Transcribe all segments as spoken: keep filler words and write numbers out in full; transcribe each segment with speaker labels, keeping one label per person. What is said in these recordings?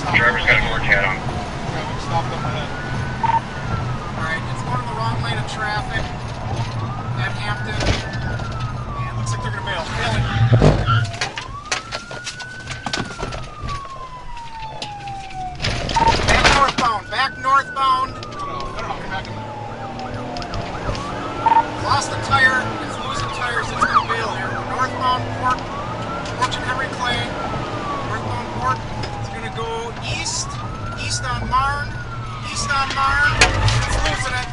Speaker 1: Driver's got a more chat on.
Speaker 2: Traffic stopped up ahead. Alright, it's going in the wrong lane of traffic at Hampton. And looks like they're going to bail. Bailing. Back northbound. Back northbound. No, no, no, no. Come back in there. Lost a tire. It's losing tires. It's going to bail here. Northbound Port. Fortune Henry Clay. Northbound Port. It's going to go east. East on Marne. East on Marne. It's losing it.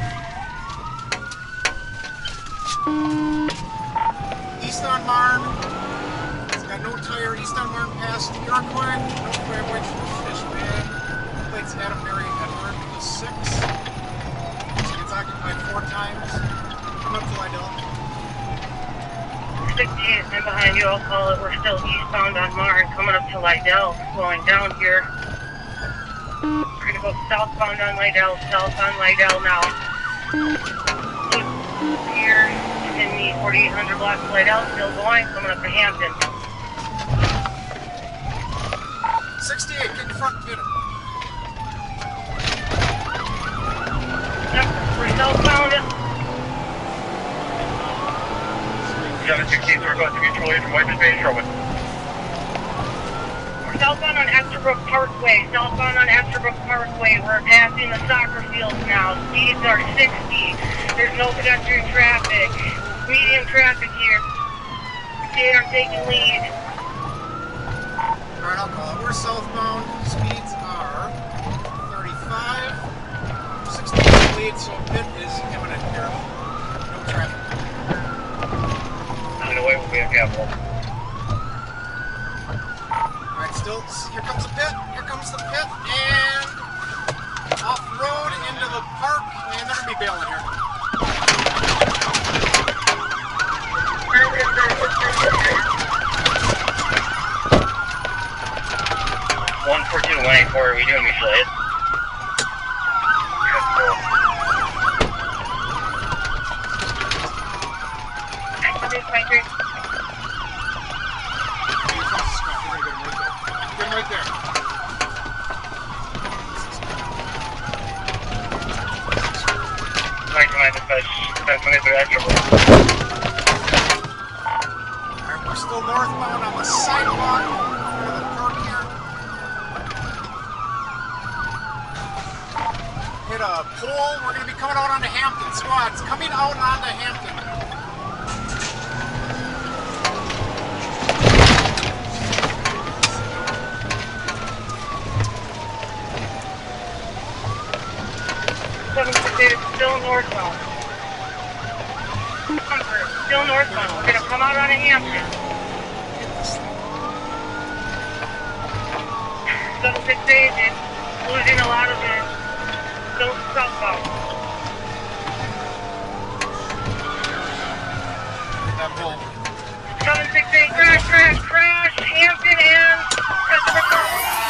Speaker 2: East on Marne. It's got no tire. East on Marne past Iroquois. No clear which fish man. Plates Adam Mary Edward the six. So it's occupied four times. Come up to Lydell.
Speaker 3: sixty-eight, I'm behind you. I'll call it. We're still eastbound on Marne, coming up to Lydell, slowing down here. We're going to go southbound on Lydell, south on Lydell now. Here in the forty-eight hundred block of Lydell, still going, coming up to Hampton.
Speaker 2: sixty-eight, get in front, get him.
Speaker 3: Yep, we're southbound.
Speaker 1: seven sixteen, we're going to mutual aid from Whiteman Bay, Sherwood.
Speaker 3: We're southbound on Exterbrook Parkway, southbound on Exterbrook Parkway. We're passing the soccer fields now. Speeds are sixty. There's no pedestrian traffic. Medium traffic here. They are taking lead.
Speaker 2: Alright, I'll call it. We're southbound. Speeds are thirty-five. sixty lead, so pit is imminent here. No traffic.
Speaker 1: On the way will be a capital.
Speaker 2: Alright, still, here comes the pit, here comes the pit, and off-road into the park, and they're going to be bailing here.
Speaker 1: one fourteen one eighty-four, are we doing mutual aid?
Speaker 3: Right there.
Speaker 2: Get him right there.
Speaker 1: Alright,
Speaker 2: we're still northbound on the sidewalk for the park here. Hit a pole. We're going to be coming out onto Hampton. Squads coming out onto Hampton.
Speaker 3: seven sixty-eight is still northbound. Comfort, still northbound. We're going to come out on a Hampton. seven sixty-eight is losing a lot of it. Still southbound.
Speaker 2: That pole.
Speaker 3: seven sixty-eight, crash, crash, crash. Hampton and customer car.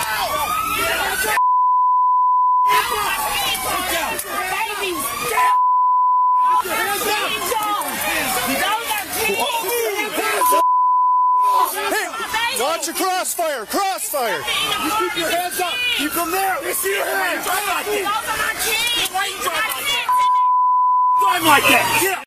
Speaker 4: Watch your crossfire! Crossfire! You keep your hands up! You come there! We see your hands! Drive like this! Drive like that!